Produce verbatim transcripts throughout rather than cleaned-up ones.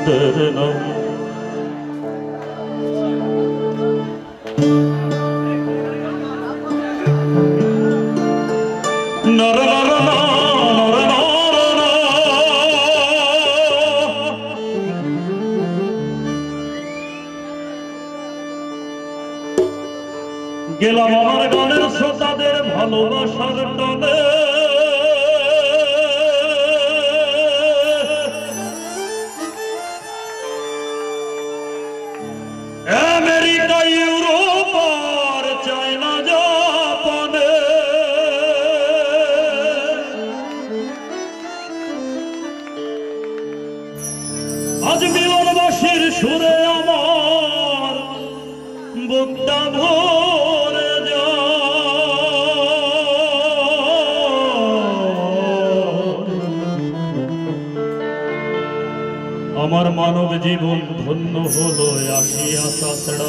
শব্দের নাম। নর নর নর নর গেলাম আমার গানের শ্রোতাদের ভালোবাসার টানে। আমেরিকা, ইউরোপ আর চায়না, জাপানে আজ মিলনবাসীর সুরে আমার বুকটা ভরে আমার মানব জীবন ধন্য হলো আসিয়া চাচড়া।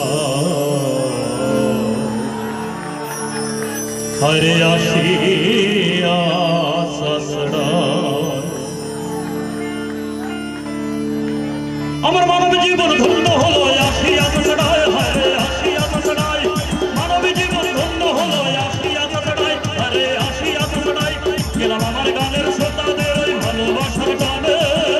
হরে আসিয়া চাচড়া আমার মানব জীবন ধন্য হলো আসিয়া চাচড়ায়। হরে আসিয়া চাচড়ায় মানব জীবন ধন্য হলো আসিয়া চাচড়ায়। হরে আসিয়া চাচড়ায় গেলাম আমার গানের শ্রোতাদের ওই ভালোবাসার টানে।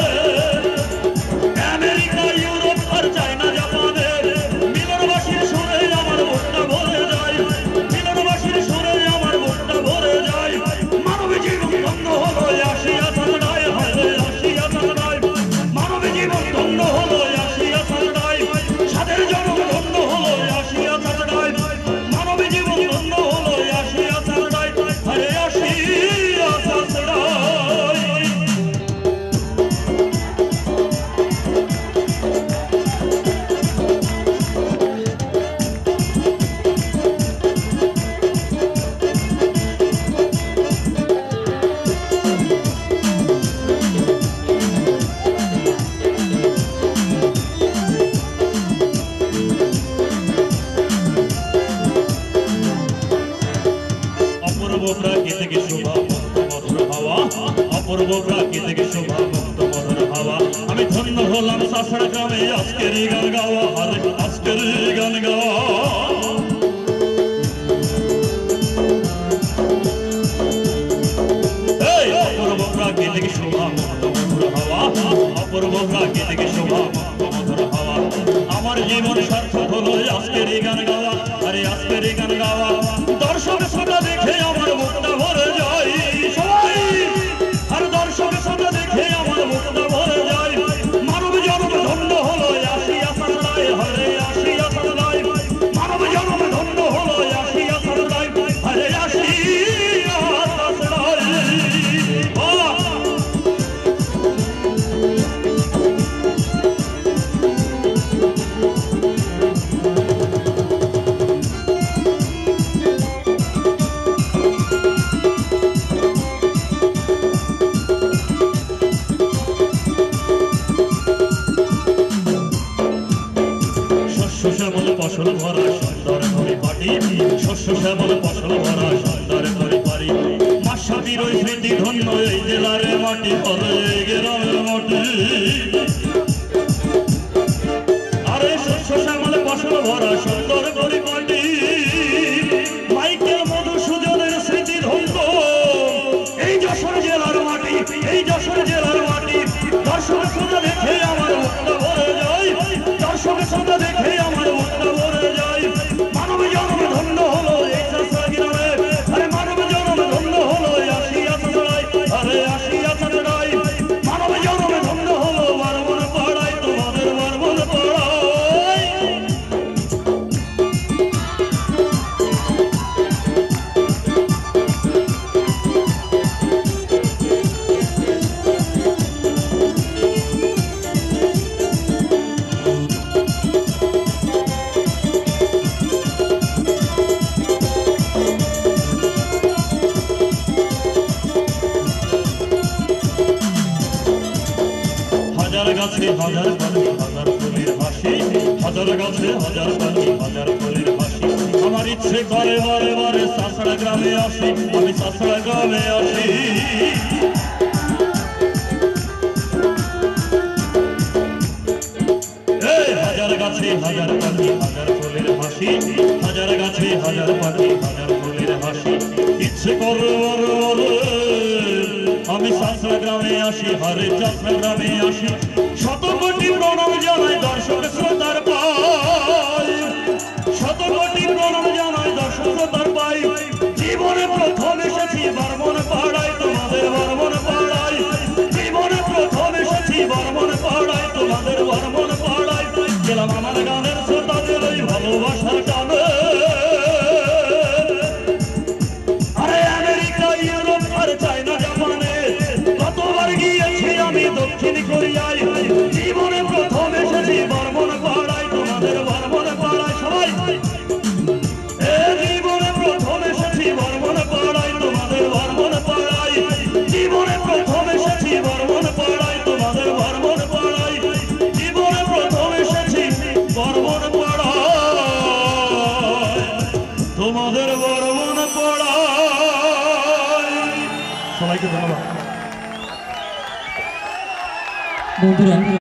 আমেরিকা, ইউরোপ আর চায়না, জাপানে মিলনবাসীর সুরে আমার বুকটা ভরে যায়। মিলনবাসীর সুরে আমার বুকটা ভরে যায়। মানব জীবন ধন্য হলো আসিয়া চাচড়ায়। হরে আসিয়া চাচড়ায় মানব জীবন ধন্য হলো আসিয়া চাচড়ায়। সাদের জনম ধন্য হলো আসিয়া চাচড়ায়। মানব জীবন ধন্য হলো আসিয়া চাচড়ায়। হরে আসিয়া চাচড়ায়। প্রাকৃতিক শোভা মুক্ত মধুর হাওয়া, অপূর্ব প্রাকৃতিক শোভা মুক্ত মধুর হাওয়া। আমি ধন্য হলাম চাচড়া গ্রামে আজকের গান গাওয়া। আরে আজকের গান গাওয়া অপূর্ব প্রাকৃতিক শোভা মুক্ত মধুর হাওয়া, অপূর্ব প্রাকৃতিক শোভা মুক্ত মধুর হাওয়া। আমার জীবন সার্থক হলো আজকের গান গাওয়া। আরে আজকের গান গাওয়া দর্শক শ্রোতা দেখে আমার মুখটা ভরে যায়। সবাই আর দর্শক শ্রোতা দেখে আমার মুখটা ভরে যায়। মানব জন্ম ধন্য হলো আসিয়া চাচড়ায়। হরে আসিয়া চাচড়ায় মানব জন্ম ধন্য হলো আসিয়া চাচড়ায়। হরে আসিয়া চাচড়ায়। শ্যামল ফসল ভরা সুন্দর পরিপাটি, শস্য শ্যামল ফসল ভরা সুন্দর পরিপাটি। মাসাবির ওই স্মৃতি ধন্য এই জেলার মাটি। হরে গ্রামের মাটি আরে শস্য শ্যামল ফসল ভরা সুন্দর পরিপাটি। মাইকেল মধুসূদনের স্মৃতি ধন্য এই যশোর জেলার মাটি। এই যশোর জেলার মাটি দর্শক শ্রোতা দেখে আমার মুখটা ভরে যায়। দর্শক শ্রোতা দেখে আমার মুখটা ভরে যায়। মানব জন্ম ধন্য হলো এই চাচড়া গ্রামে। আরে মানব জন্ম ধন্য হলো আসিয়া চাচড়ায়। আরে আসিয়া চাচড়ায় মানব জন্ম ধন্য হলো বারমন পাড়ায়। তোমাদের বারমন পাড়ায় হাজার গাছে হাজার পাখি হাজার ফুলের হাসি। হাজার গাছে হাজার পাখি হাজার ফুলের হাসি। আমার ইচ্ছে করে বারে বারে চাচড়া গ্রামে আসি। আমি চাচড়া গ্রামে আসি। গাছে হাজার পাখি হাজার ফুলের হাসি, হাজার গাছে হাজার পাখি হাজার ফুলের হাসি। ইচ্ছে করে আমি সাসরা গ্রামে আসি, হারে চাষরা গ্রামে আসি, শত কোটি প্রণাম জানাই দর্শক শ্রোতার পাই, শত কোটি প্রণাম জানাই দর্শক শ্রোতার পাই। জীবনে প্রথম এসেছি বর্মন পাড়ায়, তোমাদের বর্মন পাড়ায়, জীবনে প্রথম এসেছি বর্মন পাড়ায়, তোমাদের বর্মন পাড়ায়। গেলাম আমার গানের শ্রোতাদের ওই ভালোবাসার টানে, আরে আমেরিকা ইউরোপ আর চায়না জাপানে কতবার গিয়েছি আমি দক্ষিণ কোরিয়ায়। জীবনে প্রথম এসেছি বর্মন পাড়ায়, তোমাদের বর্মন পাড়ায়। সবাই জীবনে প্রথম এসেছি বর্মন পাড়ায়, তোমাদের বর্মন পাড়ায়, জীবনে প্রথম এসেছি বর্মন পাড়ায়, তোমাদের বর্মন পাড়ায়, জীবনে প্রথম এসেছি বর্মন পাড়ায়, তোমাদের বর্মন পাড়ায়। সবাইকে ধন্যবাদ বন্ধুরা।